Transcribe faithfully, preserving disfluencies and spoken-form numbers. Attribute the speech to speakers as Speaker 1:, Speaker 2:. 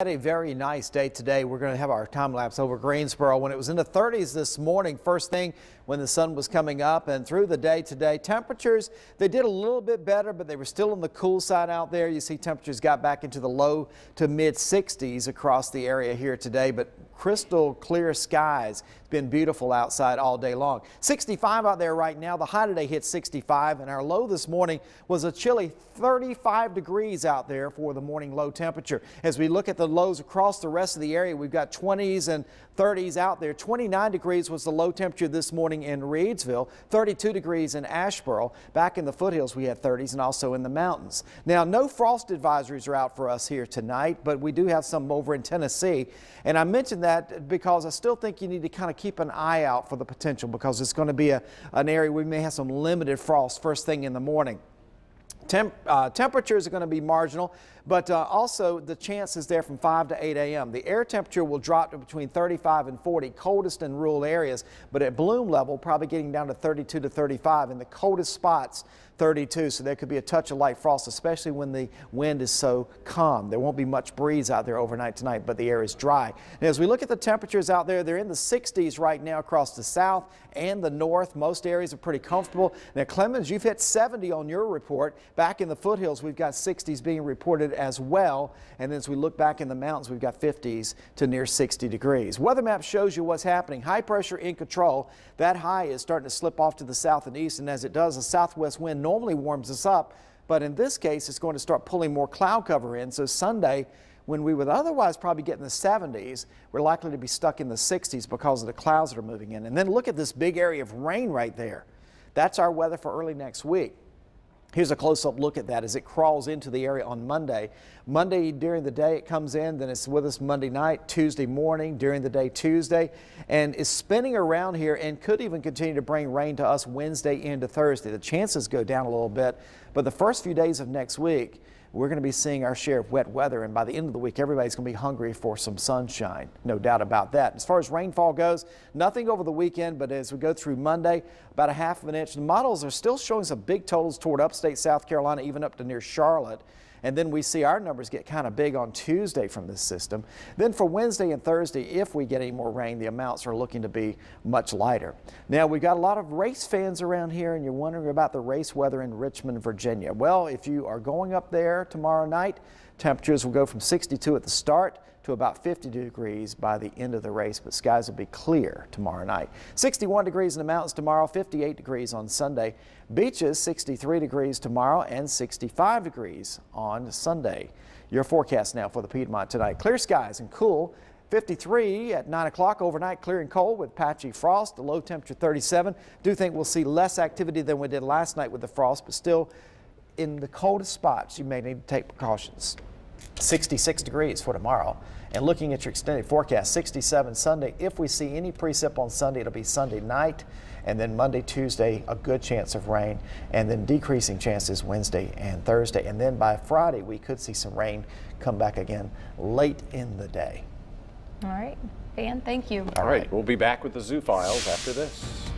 Speaker 1: A very nice day today. We're going to have our time lapse over Greensboro when it was in the thirties this morning, first thing when the sun was coming up, and through the day today. Temperatures, they did a little bit better, but they were still on the cool side out there. You see temperatures got back into the low to mid sixties across the area here today, but crystal clear skies. It's been beautiful outside all day long. sixty-five out there right now. The high today hit sixty-five, and our low this morning was a chilly thirty-five degrees out there for the morning low temperature. As we look at the lows across the rest of the area, we've got twenties and thirties out there. twenty-nine degrees was the low temperature this morning in Reidsville, thirty-two degrees in Asheboro. Back in the foothills we had thirties and also in the mountains. Now, no frost advisories are out for us here tonight, but we do have some over in Tennessee. And I mentioned that because I still think you need to kind of keep an eye out for the potential, because it's going to be a, an area we may have some limited frost first thing in the morning. Temp, uh, temperatures are going to be marginal, but uh, also the chance is there from five to eight A M The air temperature will drop to between thirty-five and forty, coldest in rural areas, but at bloom level probably getting down to thirty-two to thirty-five. In the coldest spots, thirty-two, so there could be a touch of light frost, especially when the wind is so calm. There won't be much breeze out there overnight tonight, but the air is dry. And as we look at the temperatures out there, they're in the sixties right now across the south and the north. Most areas are pretty comfortable. Now, Clemens, you've hit seventy on your report. Back in the foothills, we've got sixties being reported as well. And as we look back in the mountains, we've got fifties to near sixty degrees. Weather map shows you what's happening. High pressure in control. That high is starting to slip off to the south and east, and as it does, a southwest wind normally warms us up, but in this case, it's going to start pulling more cloud cover in. So Sunday, when we would otherwise probably get in the seventies, we're likely to be stuck in the sixties because of the clouds that are moving in. And then look at this big area of rain right there. That's our weather for early next week. Here's a close-up look at that as it crawls into the area on Monday. Monday during the day it comes in, then it's with us Monday night, Tuesday morning, during the day Tuesday, and is spinning around here and could even continue to bring rain to us Wednesday into Thursday. The chances go down a little bit, but the first few days of next week, we're going to be seeing our share of wet weather, and by the end of the week, everybody's going to be hungry for some sunshine. No doubt about that. As far as rainfall goes, nothing over the weekend, but as we go through Monday, about a half of an inch. The models are still showing some big totals toward upstate South Carolina, even up to near Charlotte. And then we see our numbers get kind of big on Tuesday from this system. Then for Wednesday and Thursday, if we get any more rain, the amounts are looking to be much lighter. Now, we've got a lot of race fans around here, and you're wondering about the race weather in Richmond, Virginia. Well, if you are going up there tomorrow night, temperatures will go from sixty-two at the start to about fifty degrees by the end of the race, but skies will be clear tomorrow night. sixty-one degrees in the mountains tomorrow, fifty-eight degrees on Sunday. Beaches, sixty-three degrees tomorrow and sixty-five degrees on Sunday. Your forecast now for the Piedmont tonight. Clear skies and cool. fifty-three at nine o'clock overnight, clear and cold with patchy frost. The low temperature thirty-seven. Do think we'll see less activity than we did last night with the frost, but still in the coldest spots, you may need to take precautions. sixty-six degrees for tomorrow. And looking at your extended forecast, sixty-seven Sunday. If we see any precip on Sunday, it'll be Sunday night, and then Monday, Tuesday, a good chance of rain, and then decreasing chances Wednesday and Thursday. And then by Friday, we could see some rain come back again late in the day.
Speaker 2: All right, Dan, thank you.
Speaker 3: All right, we'll be back with the Zoo Files after this.